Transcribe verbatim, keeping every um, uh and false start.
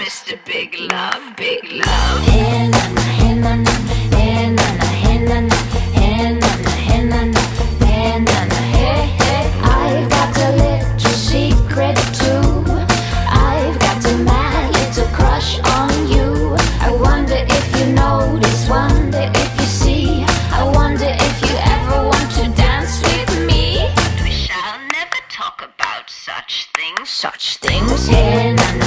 Mister Big Love, Big Love. Hey na na, hey na na, hey na na, hey na na, hey na na, hey na na, hey na na, hey hey. I've got a little secret too. I've got a mad little crush on you. I wonder if you notice, wonder if you see. I wonder if you ever want to dance with me. We shall never talk about such things. Such things. Hey na